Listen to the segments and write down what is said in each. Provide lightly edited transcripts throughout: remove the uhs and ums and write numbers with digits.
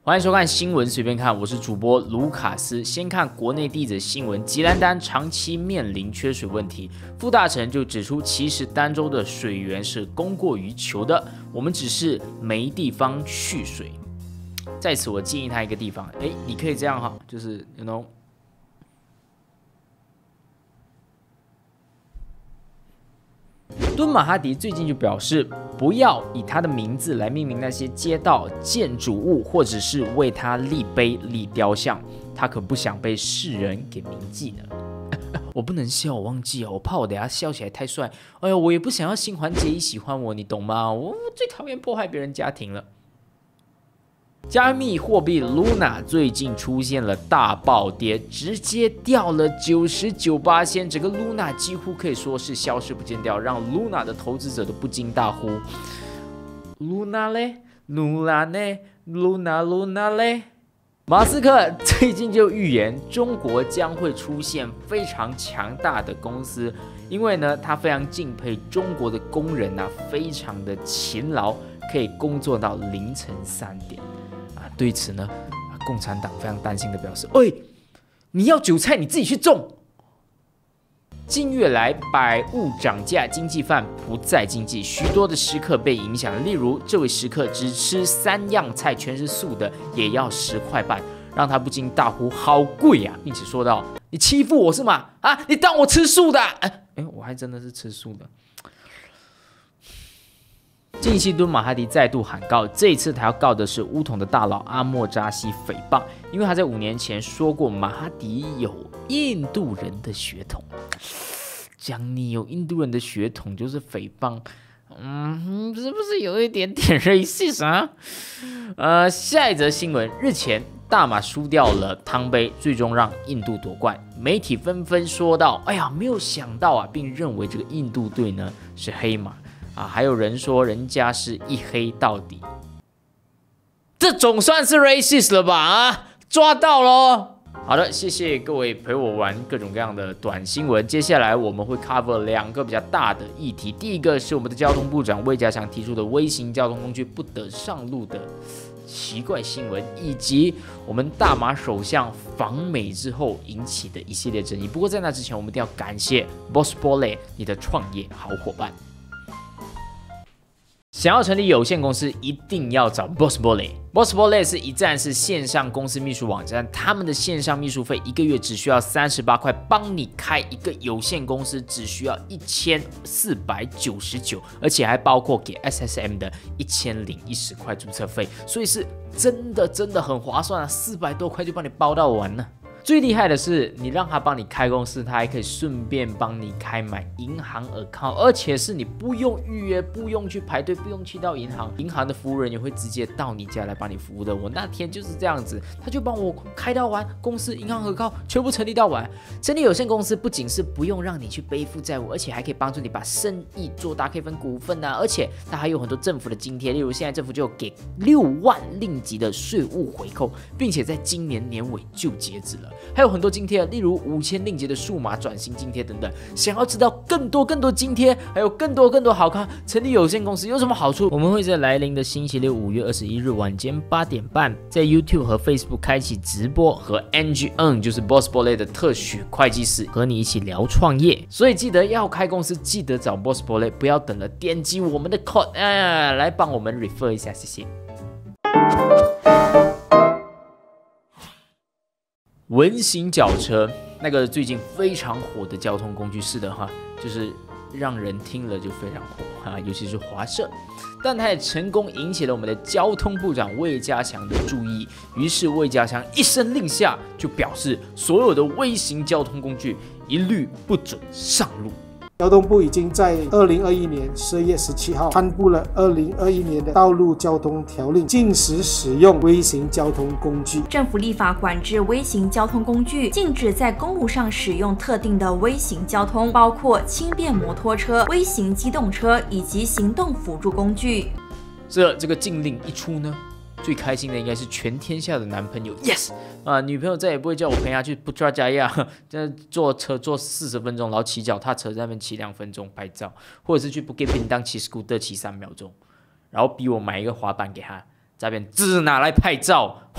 欢迎收看新闻随便看，我是主播卢卡斯。先看国内第一则新闻：吉兰丹长期面临缺水问题，副大臣就指出，其实儋州的水源是供过于求的，我们只是没地方蓄水。在此，我建议他一个地方，你可以这样哈，就是敦马哈迪最近就表示，不要以他的名字来命名那些街道、建筑物，或者是为他立碑、立雕像。他可不想被世人给铭记呢。我不能笑，我忘记了，我怕我等下笑起来太帅。哎呦，我也不想要新垣结衣喜欢我，你懂吗？我最讨厌破坏别人家庭了。加密货币 Luna 最近出现了大暴跌，直接掉了99%，整个 Luna 几乎可以说是消失不见掉，让 Luna 的投资者都不禁大呼 ：“Luna 嘞 ，Luna 呢 ，Luna 嘞。”马斯克最近就预言中国将会出现非常强大的公司，因为呢，他非常敬佩中国的工人啊，非常的勤劳，可以工作到凌晨3点。对此呢，共产党非常担心的表示：“你要韭菜你自己去种。”近月来，百物涨价，经济饭不再经济，许多的食客被影响。例如，这位食客只吃3样菜，全是素的，也要10块半，让他不禁大呼：“好贵啊！”并且说道：“你欺负我是吗？啊，你当我吃素的？我还真的是吃素的。”近期敦马哈迪再度喊告，这一次他要告的是乌统的大佬阿莫扎西诽谤，因为他在5年前说过马哈迪有印度人的血统。讲你有印度人的血统就是诽谤，是不是有一点点racist啊？下一则新闻，日前大马输掉了汤杯，最终让印度夺冠，媒体纷纷说道：“哎呀，没有想到啊！”并认为这个印度队呢是黑马。还有人说人家是一黑到底，这总算是 racist 了吧？抓到咯。好的，谢谢各位陪我玩各种各样的短新闻。接下来我们会 cover 2个比较大的议题，第一个是我们的交通部长魏家祥提出的微型交通工具不得上路的奇怪新闻，以及我们大马首相访美之后引起的一系列争议。不过在那之前，我们一定要感谢 BossBolle 你的创业好伙伴。想要成立有限公司，一定要找 BossBolle。BossBolle 是一站式线上公司秘书网站，他们的线上秘书费1个月只需要38块，帮你开一个有限公司只需要1499，而且还包括给 SSM 的1010块注册费，所以是真的很划算啊，400多块就帮你包到完了。最厉害的是，你让他帮你开公司，他还可以顺便帮你开买银行 account， 而且是你不用预约，不用去排队，不用去到银行，银行的服务人员会直接到你家来帮你服务的。我那天就是这样子，他就帮我开到完，公司、银行account全部成立到完。成立有限公司不仅是不用让你去背负债务，而且还可以帮助你把生意做大，可以分股份啊，而且它还有很多政府的津贴，例如现在政府就有给6万令吉的税务回扣，并且在今年年尾就截止了。还有很多津贴，例如5000令吉的数码转型津贴等等。想要知道更多津贴，还有更多好康，成立有限公司有什么好处？我们会在来临的星期六5月21日晚间8点半，在 YouTube 和 Facebook 开启直播，和 NGN 就是 BossBolle 的特许会计师和你一起聊创业。所以记得要开公司，记得找 BossBolle， 不要等了，点击我们的 code 来帮我们 refer 一下，谢谢。文型脚车，那个最近非常火的交通工具，是的哈，就是让人听了就非常火尤其是华社，但它也成功引起了我们的交通部长魏家祥的注意。于是魏家祥一声令下，就表示所有的微型交通工具一律不准上路。 交通部已经在2021年12月17号颁布了2021年的道路交通条令，禁止使用微型交通工具。 政府立法管制微型交通工具，禁止在公路上使用特定的微型交通，包括轻便摩托车、微型机动车以及行动辅助工具。 这个禁令一出呢，最开心的应该是全天下的男朋友 ，yes 女朋友再也不会叫我陪她去布抓加亚，坐车坐40分钟，然后骑脚踏车在那边骑2分钟拍照，或者是去不给便当骑 scooter 骑3秒钟，然后逼我买一个滑板给她，在那边只拿来拍照，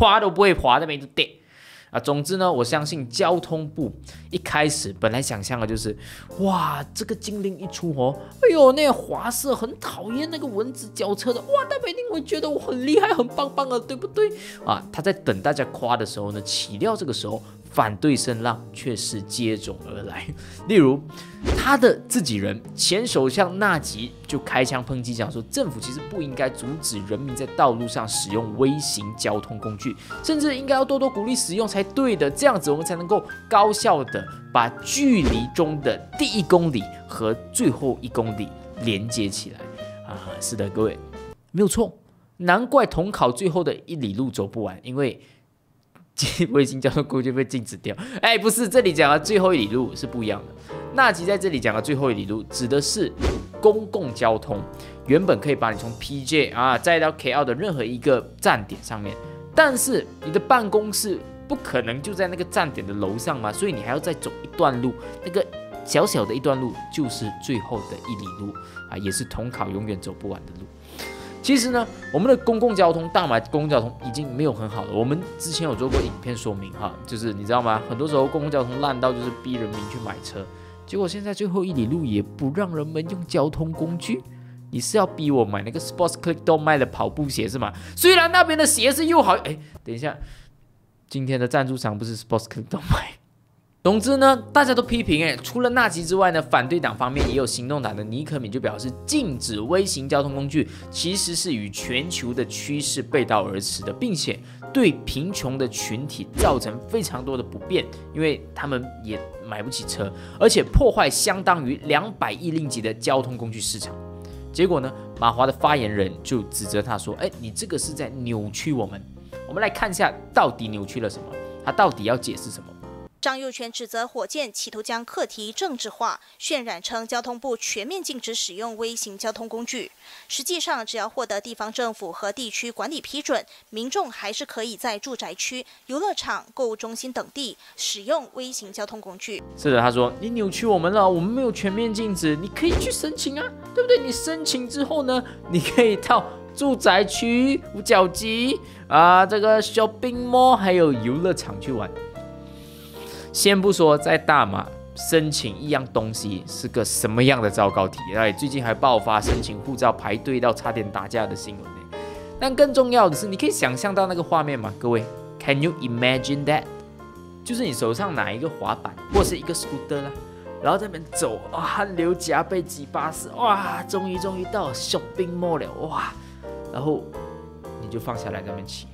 滑都不会滑，那边就跌。总之呢，我相信交通部一开始本来想象的就是，哇，这个禁令一出哎呦，那个华社很讨厌那个蚊子脚车的，哇，他们一定会觉得我很厉害、很棒棒的，对不对？他在等大家夸的时候呢，岂料这个时候反对声浪却是接踵而来。例如，他的自己人前首相纳吉就开枪抨击，讲说政府其实不应该阻止人民在道路上使用微型交通工具，甚至应该要多多鼓励使用才对的，这样子我们才能够高效的把距离中的第1公里和最后1公里连接起来。是的，各位，没有错，难怪统考最后的1里路走不完，因为微型交通工具被禁止掉。不是，这里讲的最后1里路是不一样的。纳吉在这里讲的最后1里路指的是公共交通，原本可以把你从 PJ 载到 KL 的任何一个站点上面，但是你的办公室不可能就在那个站点的楼上嘛，所以你还要再走一段路，那个小小的一段路就是最后的1里路也是统考永远走不完的路。其实呢，我们的公共交通，大马公共交通已经没有很好了。我们之前有做过影片说明就是你知道吗？很多时候公共交通烂到就是逼人民去买车，结果现在最后1里路也不让人们用交通工具。你是要逼我买那个 Sports Click 都卖的跑步鞋是吗？虽然那边的鞋是又好，等一下，今天的赞助商不是 Sports Click 都卖。总之呢，大家都批评除了纳吉之外呢，反对党方面也有行动党的尼可敏就表示，禁止微型交通工具其实是与全球的趋势背道而驰的，并且对贫穷的群体造成非常多的不便，因为他们也买不起车，而且破坏相当于200亿令吉的交通工具市场。结果呢，马华的发言人就指责他说，你这个是在扭曲我们。我们来看一下到底扭曲了什么，他到底要解释什么。 张又权指责火箭企图将课题政治化，渲染称交通部全面禁止使用微型交通工具。实际上，只要获得地方政府和地区管理批准，民众还是可以在住宅区、游乐场、购物中心等地使用微型交通工具。 是的，他说你扭曲我们了，我们没有全面禁止，你可以去申请对不对？你申请之后呢，你可以到住宅区、五角集这个 shopping mall 还有游乐场去玩。先不说在大马申请一样东西是个什么样的糟糕体验，最近还爆发申请护照排队到差点打架的新闻。但更重要的是，你可以想象到那个画面吗？各位 ，Can you imagine that？ 就是你手上拿一个滑板或是一个 scooter 啦，然后在那边走，汗流浃背挤巴士，哇，终于到 shopping mall 了，哇，然后你就放下来在那边骑。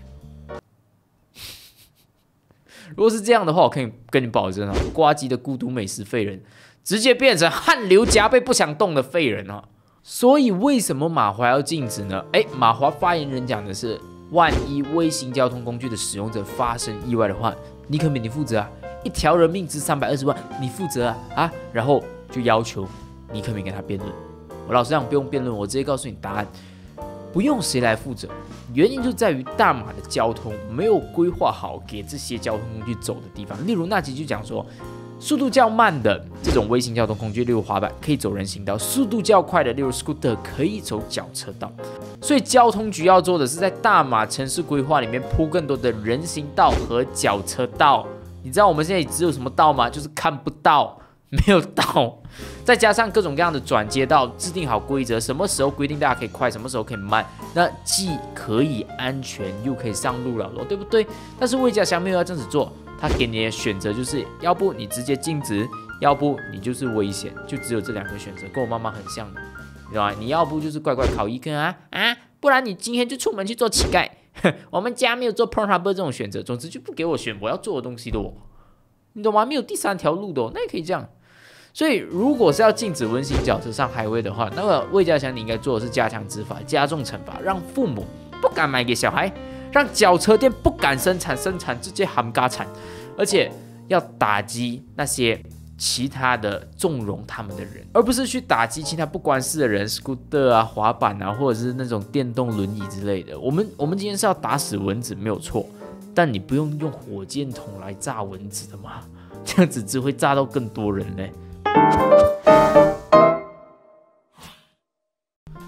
如果是这样的话，我可以跟你保证呱吉的孤独美食废人直接变成汗流浃背不想动的废人所以为什么马华要禁止呢？马华发言人讲的是，万一微型交通工具的使用者发生意外的话，尼可敏你负责1条人命值320万，你负责然后就要求尼可敏跟他辩论。我老实讲不用辩论，我直接告诉你答案。不用谁来负责，原因就在于大马的交通没有规划好给这些交通工具走的地方。例如纳吉就讲说，速度较慢的这种微型交通工具，例如滑板可以走人行道，速度较快的例如 scooter 可以走脚车道。所以交通局要做的是在大马城市规划里面铺更多的人行道和脚车道。你知道我们现在只有什么道吗？就是看不到，没有道，再加上各种各样的转接道，制定好规则，什么时候规定大家可以快，什么时候可以慢，那既可以安全又可以上路了，对不对？但是魏家祥没有要这样子做，他给你的选择就是要不你直接禁止，要不你就是危险，就只有这2个选择，跟我妈妈很像的，你知道吗？你要不就是乖乖考1科不然你今天就出门去做乞丐。我们家没有做 Pornhub 这种选择，总之就不给我选我要做的东西的你懂吗？没有第3条路的那也可以这样。所以，如果是要禁止温馨脚车上highway的话，那么魏家祥你应该做的是加强执法、加重惩罚，让父母不敢买给小孩，让脚车店不敢生产直接含嘎产，而且要打击那些其他的纵容他们的人，而不是去打击其他不关事的人 ，scooter 滑板或者是那种电动轮椅之类的。我们今天是要打死蚊子没有错，但你不用用火箭筒来炸蚊子的嘛，这样子只会炸到更多人嘞。就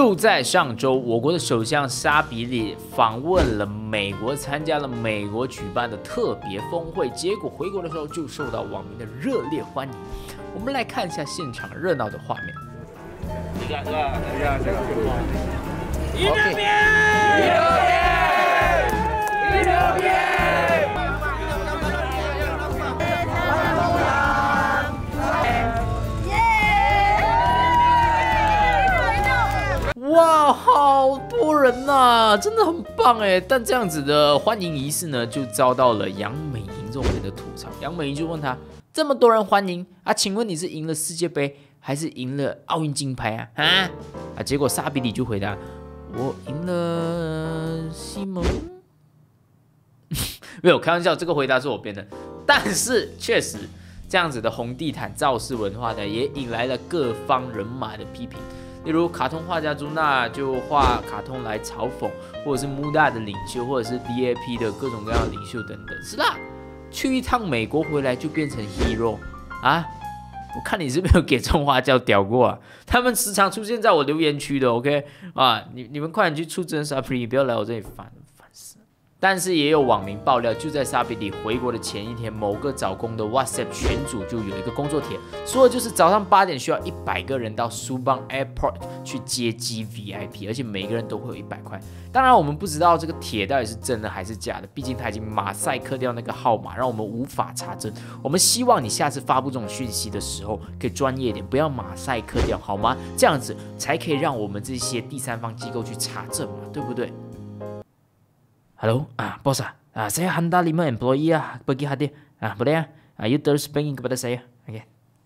就在上周，我国的首相沙比里访问了美国，参加了美国举办的特别峰会，结果回国的时候就受到网民的热烈欢迎。我们来看一下现场热闹的画面。哇，好多人呐、真的很棒哎！但这样子的欢迎仪式呢，就遭到了杨美莹这种人的吐槽。杨美莹就问他：这么多人欢迎啊，请问你是赢了世界杯还是赢了奥运金牌啊？结果沙比里就回答：我赢了西蒙。没有开玩笑，这个回答是我编的。但是确实，这样子的红地毯造势文化呢，也引来了各方人马的批评。例如，卡通画家朱娜就画卡通来嘲讽，或者是穆大的领袖，或者是 DAP 的各种各样的领袖等等。是啦，去一趟美国回来就变成 hero 啊！我看你是没有给中华教屌过啊！他们时常出现在我留言区的 ，OK 啊？你们快点去出征沙比里，不要来我这里烦死。但是也有网民爆料，就在沙比里回国的前一天，某个找工的 WhatsApp 群组就有一个工作帖，说的就是早上8点需要100个人到苏邦 Airport 去接机 VIP， 而且每个人都会有100块。当然，我们不知道这个帖到底是真的还是假的，毕竟他已经马赛克掉那个号码，让我们无法查证。我们希望你下次发布这种讯息的时候，可以专业一点，不要马赛克掉，好吗？这样子才可以让我们这些第三方机构去查证嘛，对不对？Halo, bos saya hantar 5 employee pergi hadir. Boleh you terus pengin kepada saya. OK.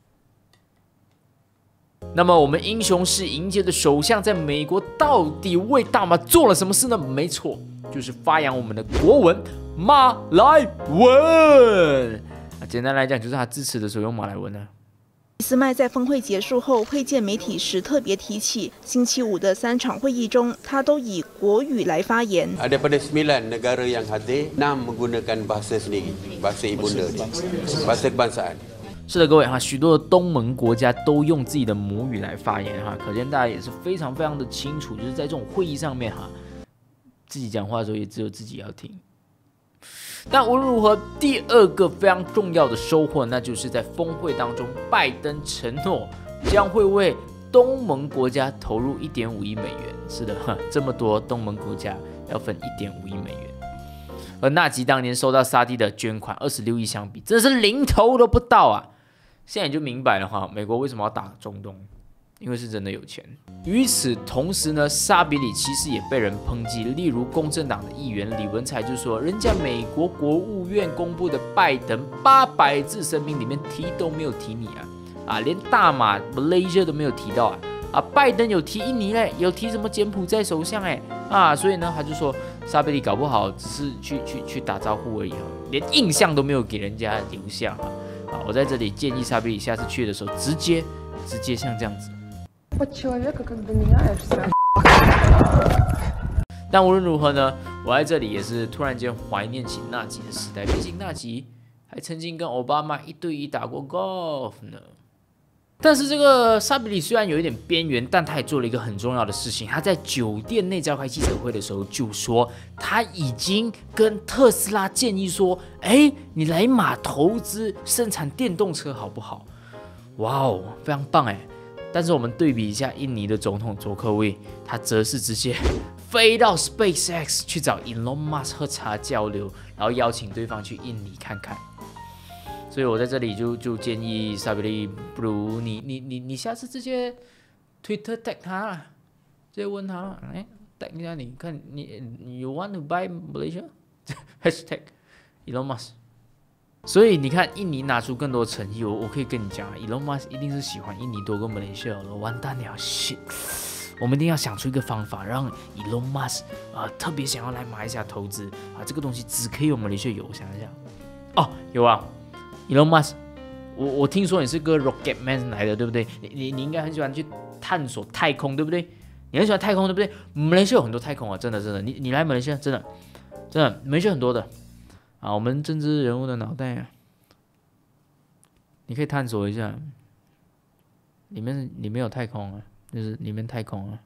那么我们英雄式迎接的首相在美国到底为大马做了什么事呢？没错，就是发扬我们的国文马来文。简单来讲，就是他致辞的时候用马来文呢。 俾斯麦在峰会结束后会见媒体时特别提起，星期五的3场会议中，他都以国语来发言。 Daripada 9 negara yang hadir, 6 menggunakan bahasa sendiri, bahasa ibunda, bahasa kebangsaan。 是的，各位许多的东盟国家都用自己的母语来发言可见大家也是非常的清楚，就是在这种会议上面自己讲话的时候也只有自己要听。但无论如何，第二个非常重要的收获，那就是在峰会当中，拜登承诺将会为东盟国家投入1.5亿美元。是的，这么多东盟国家要分1.5亿美元，而纳吉当年收到沙地的捐款26亿相比，真的是零头都不到啊！现在你就明白了美国为什么要打中东，因为是真的有钱。与此同时呢，沙比里其实也被人抨击，例如公正党的议员李文才就说，人家美国国务院公布的拜登800字声明里面提都没有提你连大马 Malaysia 都没有提到拜登有提印尼嘞，有提什么柬埔寨首相所以呢他就说沙比里搞不好只是去打招呼而已连印象都没有给人家留下我在这里建议沙比里下次去的时候直接像这样子。但无论如何呢，我在这里也是突然间怀念起纳吉的时代，毕竟纳吉还曾经跟奥巴马1对1打过 golf 呢。但是这个沙比里虽然有一点边缘，但他也做了一个很重要的事情。他在酒店内召开记者会的时候就说，他已经跟特斯拉建议说，你来马投资生产电动车好不好？哇哦，非常棒但是我们对比一下印尼的总统佐科维，他则是直接飞到 SpaceX 去找 Elon Musk 喝茶交流，然后邀请对方去印尼看看。所以我在这里就建议沙比里，不如你下次直接 Twitter tag 他啦，直接问他tag 一下你看你 you want to buy Malaysia hashtag Elon Musk。所以你看，印尼拿出更多诚意，我可以跟你讲Elon Musk 一定是喜欢印尼多过马来西亚了。完蛋了 shit， 我们一定要想出一个方法，让 Elon Musk 特别想要来马来西亚投资这个东西只可以有马来西亚有。我想一下，有Elon Musk， 我听说你是个 Rocket Man 来的，对不对？你应该很喜欢去探索太空，对不对？你很喜欢太空，对不对？马来西亚有很多太空真的，你来马来西亚真的马来西亚很多的。我们政治人物的脑袋你可以探索一下，里面有太空就是里面太空